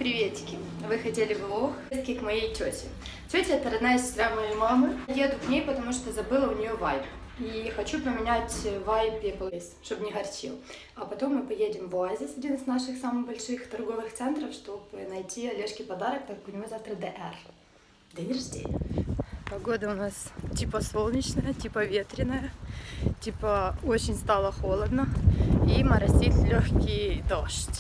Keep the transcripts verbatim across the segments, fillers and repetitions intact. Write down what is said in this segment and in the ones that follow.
Приветики! Вы хотели влог к моей тете. Тетя — это родная сестра моей мамы. Еду к ней, потому что забыла у нее вайп. И хочу поменять вайп People Place, чтобы не горчил. А потом мы поедем в Оазис, один из наших самых больших торговых центров, чтобы найти Олежке подарок, так как у него завтра ДР. День рождения. Погода у нас типа солнечная, типа ветреная, типа очень стало холодно и моросит легкий дождь.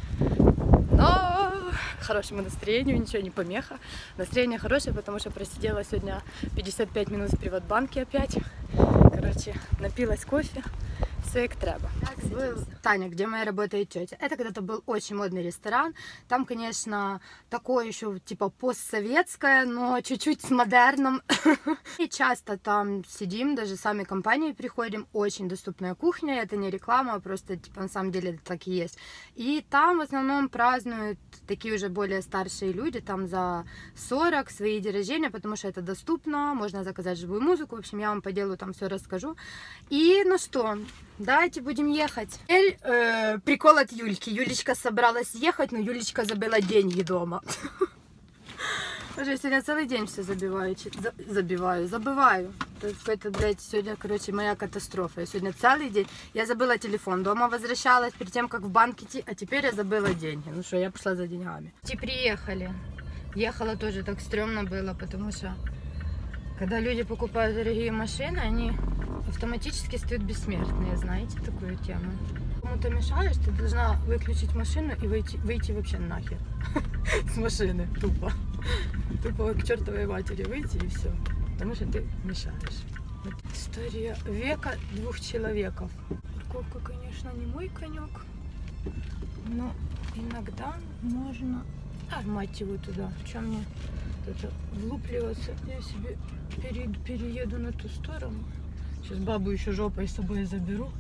Но к хорошему настроению, ничего не помеха. Настроение хорошее, потому что просидела сегодня пятьдесят пять минут в приватбанке опять. Короче, напилась кофе, все как треба. Таня, где моя работает тетя. Это когда-то был очень модный ресторан. Там, конечно, такое еще типа постсоветское, но чуть-чуть с модерном. И часто там сидим, даже сами компании приходим. Очень доступная кухня. Это не реклама, а просто типа на самом деле это так и есть. И там в основном празднуют такие уже более старшие люди, там за сорок, свои дни рождения, потому что это доступно. Можно заказать живую музыку. В общем, я вам по делу там все расскажу. И ну что, давайте будем ехать. Теперь э, прикол от Юльки. Юлечка собралась ехать, но Юлечка забыла деньги дома. Уже сегодня целый день все забиваю, забиваю, забываю. Это, блядь, сегодня, короче, моя катастрофа. Я сегодня целый день, я забыла телефон дома, возвращалась перед тем, как в банк идти, а теперь я забыла деньги. Ну что, я пошла за деньгами. И приехали. Ехала тоже так стрёмно было, потому что когда люди покупают дорогие машины, они автоматически стают бессмертные, знаете такую тему. Кому-то мешаешь, ты должна выключить машину и выйти, выйти вообще нахер с машины, тупо. Тупо к чертовой матери выйти и все, потому что ты мешаешь. Вот история века двух человеков. Парковка, конечно, не мой конек, но иногда можно... А, мать его туда, в чем мне это влупливаться? Я себе пере... перееду на ту сторону. Сейчас бабу еще жопой с собой заберу.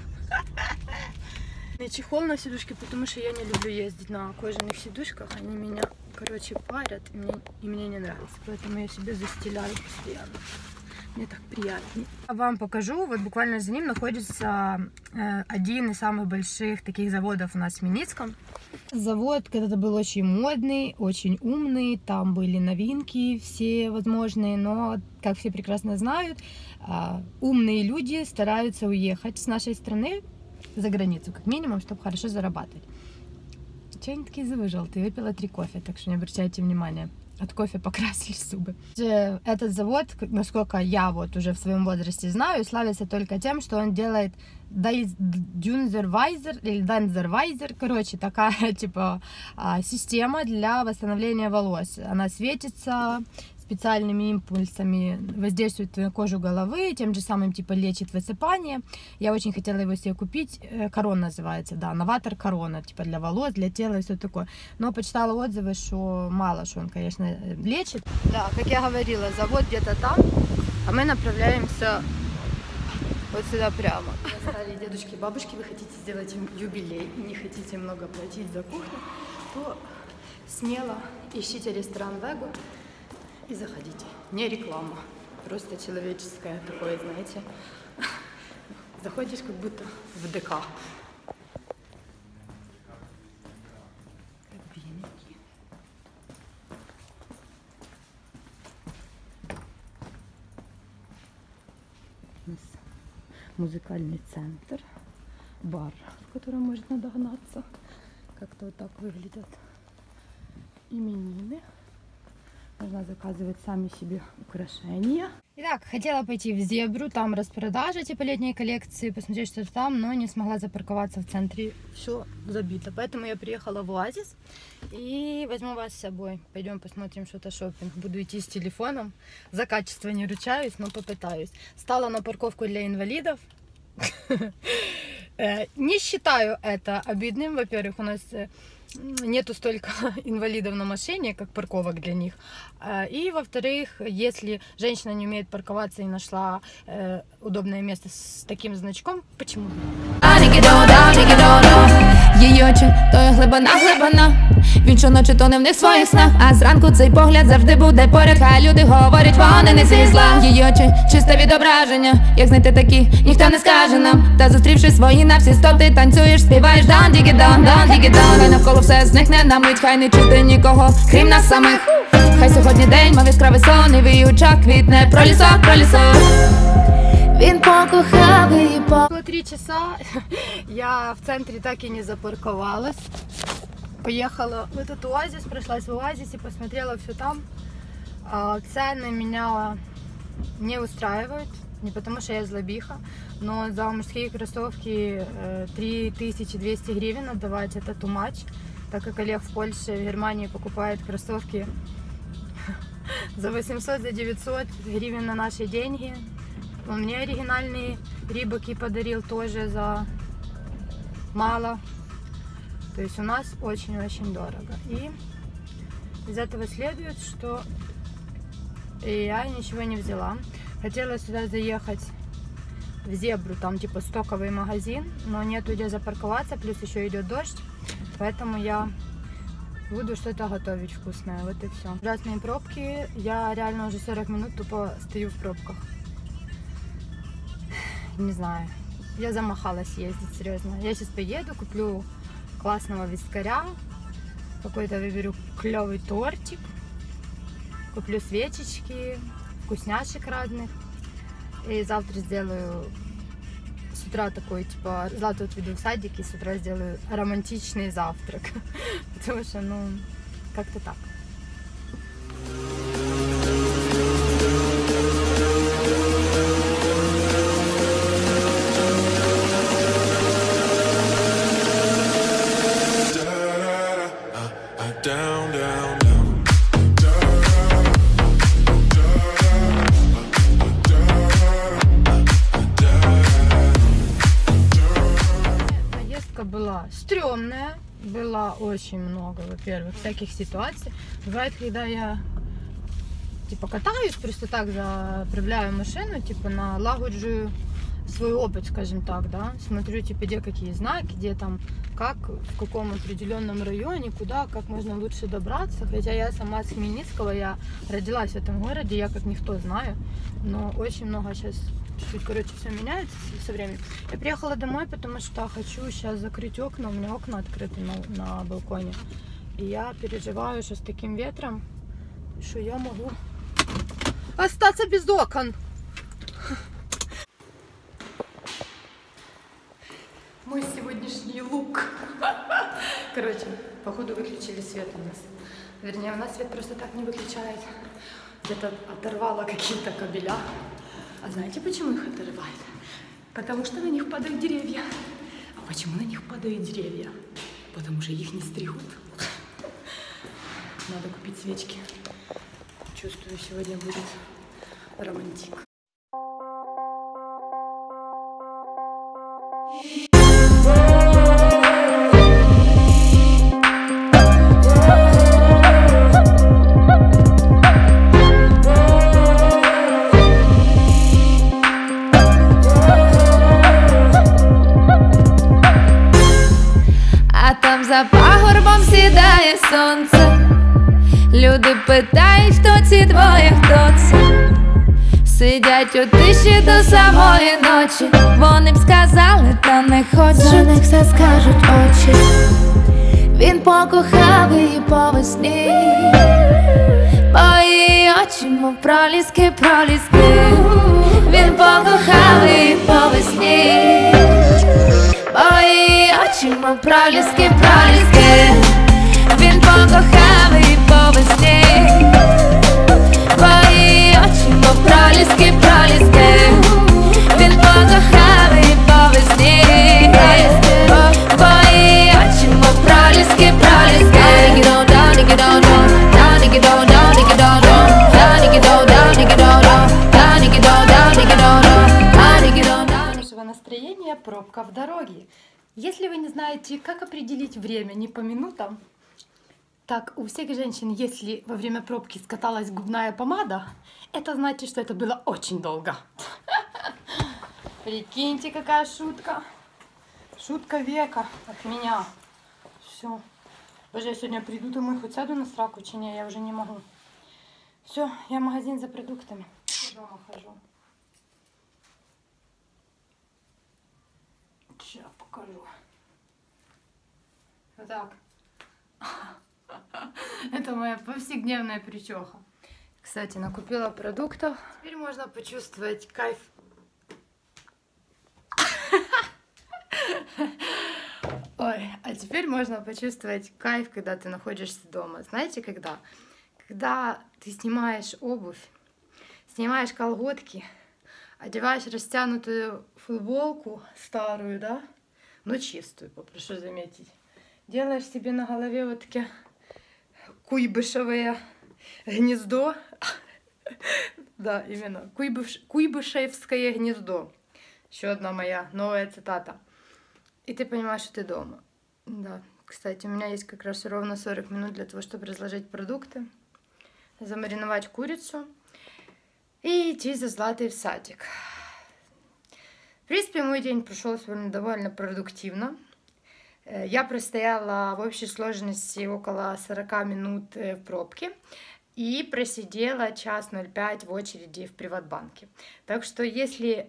И чехол на сидушке, потому что я не люблю ездить на кожаных сидушках. Они меня, короче, парят, и мне, и мне не нравится. Поэтому я себе застеляю постоянно. Мне так приятнее. Я вам покажу. Вот буквально за ним находится э, один из самых больших таких заводов у нас в Хмельницком. Завод когда-то был очень модный, очень умный. Там были новинки все возможные. Но, как все прекрасно знают, э, умные люди стараются уехать с нашей страны за границу, как минимум, чтобы хорошо зарабатывать. Че они такие зубы желтые? Выпила три кофе, так что не обращайте внимания. От кофе покрасились зубы. Этот завод, насколько я вот уже в своем возрасте знаю, славится только тем, что он делает Дюнзервайзер или Дензервайзер, короче, такая типа система для восстановления волос. Она светится специальными импульсами, воздействует на кожу головы, тем же самым типа лечит высыпание. Я очень хотела его себе купить. Корон называется, да, новатор Корона, типа для волос, для тела и все такое. Но почитала отзывы, что мало, что он, конечно, лечит. Да, как я говорила, завод где-то там, а мы направляемся вот сюда прямо. Сказали дедушки и бабушки, вы хотите сделать им юбилей и не хотите много платить за кухню, то смело ищите ресторан Вегу и заходите. Не реклама, просто человеческое такое, знаете. Заходишь как будто в ДК. Кабинки. Музыкальный центр, бар, в котором можно догнаться. Как-то вот так выглядят именины. Можно заказывать сами себе украшения. Итак, хотела пойти в Зебру, там распродажа типа летней коллекции, посмотреть что-то там, но не смогла запарковаться в центре, все забито. Поэтому я приехала в Оазис и возьму вас с собой. Пойдем посмотрим что-то шопинг. Буду идти с телефоном, за качество не ручаюсь, но попытаюсь. Стала на парковку для инвалидов. Не считаю это обидным. Во-первых, у нас нету столько инвалидов на машине, как парковок для них. И, во-вторых, если женщина не умеет парковаться и нашла э, удобное место с таким значком, почему? Її очі, то є глибина, глибина. Він щоночі тоне в них своїх снах, а зранку цей погляд завжди буде поряд. Хай люди говорять, вони не зі зла. Її очі, чисте відображення. Як знайти такі, ніхто не скаже нам. Та зустрівши свої на всі сто, ти танцюєш, співаєш дан дігі дан, дан дігі дан. Хай навколо все зникне на мить, хай не чути нікого, крім нас самих. Хай сьогодні день, мав яскравий сон, і в її очах квітне про лісок, про лісок. Він покохав її по... Было три часа, я в центре так и не запарковалась. Поехала в этот оазис, прошлась в оазисе, посмотрела все там. Цены меня не устраивают, не потому что я злобиха, но за мужские кроссовки три тысячи двести гривен отдавать — это too much, так как Олег в Польше, в Германии покупает кроссовки за восемьсот, за девятьсот гривен на наши деньги. Он мне оригинальные рибаки подарил тоже за мало. То есть у нас очень-очень дорого. И из этого следует, что я ничего не взяла. Хотела сюда заехать в Зебру, там типа стоковый магазин, но нету где запарковаться, плюс еще идет дождь. Поэтому я буду что-то готовить вкусное. Вот и все. Ужасные пробки. Я реально уже сорок минут тупо стою в пробках. Не знаю. Я замахалась ездить, серьезно. Я сейчас поеду, куплю классного вискаря, какой-то выберу клевый тортик, куплю свечечки, вкусняшек разных. И завтра сделаю с утра такой, типа, завтра отведу в садик и с утра сделаю романтичный завтрак. Потому что, ну, как-то так. Down, down, down. Поездка была стрёмная, было очень много, во-первых, всяких ситуаций. Бывает, когда я типа катаюсь, просто так заправляю машину, типа налагоджу свой опыт, скажем так, да, смотрю, типа, где какие знаки, где там, как, в каком определенном районе, куда, как можно лучше добраться. Хотя я сама с Хмельницкого, я родилась в этом городе, я как никто знаю, но очень много сейчас, чуть-чуть, короче, все меняется со временем. Я приехала домой, потому что хочу сейчас закрыть окна, у меня окна открыты на, на балконе, и я переживаю, что с таким ветром, что я могу остаться без окон. Мой сегодняшний лук. Короче, походу выключили свет у нас. Вернее, у нас свет просто так не выключает. Где-то оторвало какие-то кабеля. А знаете, почему их оторвает? Потому что на них падают деревья. А почему на них падают деревья? Потому что их не стригут. Надо купить свечки. Чувствую, сегодня будет романтик. За пагорбом сідає сонце. Люди питають, хто ці двоє, хто це. Сидять у тиші до самої ночі. Вони б сказали, та не хочуть. За них все скажуть очі. Він покохав її по весні. Бо її очі, мов проліски, проліски. Він покохав її по весні. Бо її очі, мов проліски, проліски. Він покохав її по весні. Бо її очі, мов проліски, проліски. Він покохав її по весні. Бо її очі, мов проліски, проліски. Down, dig it down, down, dig it down, down, dig it down, down, dig it down, down, dig it down, down, dig it down, down, dig it down, down, dig it down, down. Хорошего настроения, пробка в дороге. Если вы не знаете, как определить время не по минутам, так у всех женщин, если во время пробки скаталась губная помада, это значит, что это было очень долго. Прикиньте, какая шутка. Шутка века от меня. Все. Боже, я сегодня приду домой, хоть сяду на сраку, чи не, я уже не могу. Все, я в магазин за продуктами. Дома хожу. Сейчас покажу. Вот так. Это моя повседневная прическа. Кстати, накупила продуктов. Теперь можно почувствовать кайф. Ой, а теперь можно почувствовать кайф, когда ты находишься дома. Знаете, когда? Когда ты снимаешь обувь, снимаешь колготки, одеваешь растянутую футболку старую, да? Но чистую, попрошу заметить. Делаешь себе на голове вот такие куйбышевое гнездо. Да, именно. Куйбыш... Куйбышевское гнездо. Еще одна моя новая цитата. И ты понимаешь, что ты дома. Да. Кстати, у меня есть как раз ровно сорок минут для того, чтобы разложить продукты, замариновать курицу и идти за Златой в садик. В принципе, мой день прошел довольно продуктивно. Я простояла в общей сложности около сорока минут в пробке и просидела час ноль пять в очереди в Приватбанке. Так что если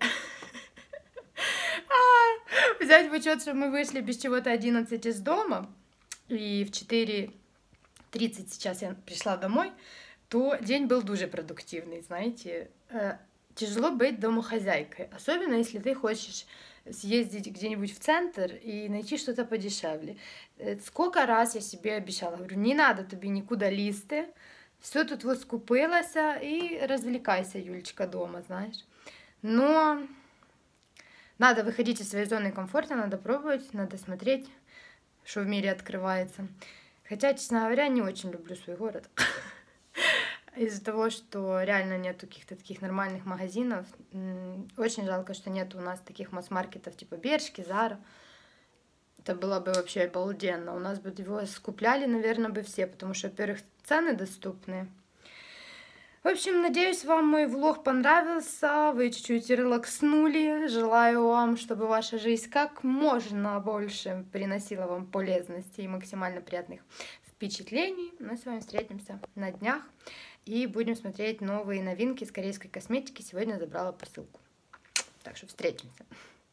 взять в учет, что мы вышли без чего-то одиннадцать из дома, и в четыре тридцать сейчас я пришла домой, то день был дуже продуктивный, знаете. Тяжело быть домохозяйкой, особенно если ты хочешь съездить где-нибудь в центр и найти что-то подешевле. Сколько раз я себе обещала, говорю, не надо тебе никуда лізти, все тут вот скупилася и развлекайся, Юлечка, дома, знаешь. Но надо выходить из своей зоны комфорта, надо пробовать, надо смотреть, что в мире открывается. Хотя, честно говоря, не очень люблю свой город. Из-за того, что реально нету каких-то таких нормальных магазинов. Очень жалко, что нет у нас таких масс-маркетов типа Бершки, Зара. Это было бы вообще обалденно. У нас бы его скупляли, наверное, бы все, потому что, во-первых, цены доступные. В общем, надеюсь, вам мой влог понравился, вы чуть-чуть релакснули. Желаю вам, чтобы ваша жизнь как можно больше приносила вам полезности и максимально приятных впечатлений. Мы с вами встретимся на днях и будем смотреть новые новинки из корейской косметики. Сегодня забрала посылку. Так что встретимся.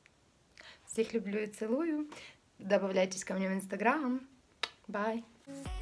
Всех люблю и целую. Добавляйтесь ко мне в Инстаграм. Bye.